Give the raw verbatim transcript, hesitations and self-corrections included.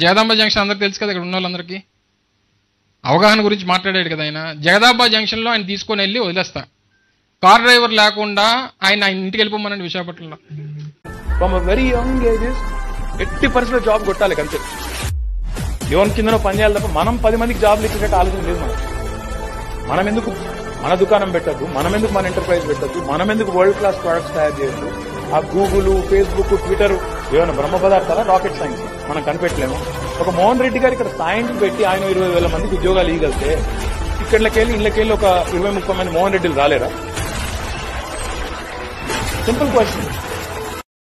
Jagadamba junction అందరికి తెలుసు కదా, ఇక్కడ ఉన్న వాళ్ళందరికీ అవగాహన గురించి మాట్లాడాడు కదా ఆయన. జగదాంబ జంక్షన్లో ఆయన తీసుకొని వెళ్ళి వదిలేస్తా, కార్ డ్రైవర్ లేకుండా ఆయన ఆయన ఇంటికి వెళ్ళిపోమనండి విశాఖపట్నంలో. ఫ్రమ్ వెరీ యంగ్ ఏజెస్ ఎట్టి పరిస్థితుల్లో జాబ్ కొట్టాలి అంతే. ఎవరి కిందనో పని చేయాలి తప్ప మనం పది మందికి జాబ్లు ఇచ్చేటట్టు ఆలోచన లేదు మనం. మనం ఎందుకు మన దుకాణం పెట్టద్దు, మనం ఎందుకు మన ఎంటర్ప్రైజ్ పెట్టద్దు, మనం ఎందుకు వరల్డ్ క్లాస్ ప్రొడక్ట్స్ తయారు చేయొద్దు. ఆ గూగుల్, ఫేస్బుక్, ట్విట్టర్ ఏమైనా బ్రహ్మ పదార్థాలా, రాకెట్ సైన్స్ మనం కనిపెట్టలేము. ఒక మోహన్ రెడ్డి గారు ఇక్కడ సైన్స్ పెట్టి ఆయన ఇరవై వేల మందికి ఉద్యోగాలు ఇవ్వగలితే ఇక్కడికెళ్ళి ఇళ్ళకెళ్ళి ఒక ఇరవై ముప్పై మంది మోహన్ రెడ్డిలు రాలేరా? Simple question.